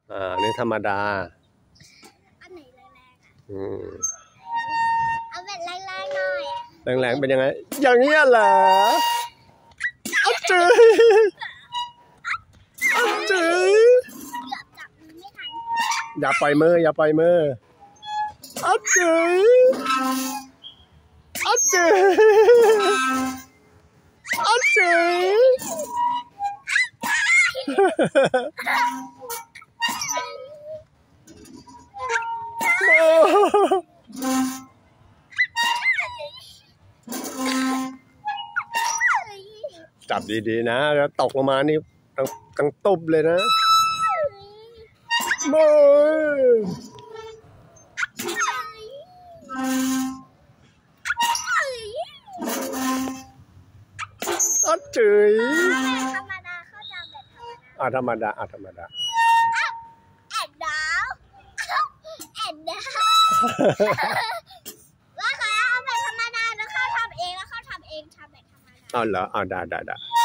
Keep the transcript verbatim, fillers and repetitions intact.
อ่านี่ธรรมดาอันไหนแรงๆอ่ะอืมเอาแบบแรงๆหน่อยแรงๆเป็นยังไงอย่างเงี้ยเหรออ้าวจื้ออ้าวจื้อเกือบจับมือไม่ทันอย่าปล่อยมืออย่าปล่อยมืออ้าวจื้ออ้าวจื้ออ้าวจื้อจับดีๆนะแล้วตกลงมานี่ตั้งตั้งตุบเลยนะโอ้ยอ้าวจื้อธรรมดาเข้าใจแบบธรรมดาอ่ะธรรมดาอ่ะธรรมดาแอนดาวแอนดาวว่าเขาเอาแบบธรรมดาแล้วเขาทำเองแล้วเขาทำเองทำแบบธรรมดาเอาเหรอเอาได้ได้ได้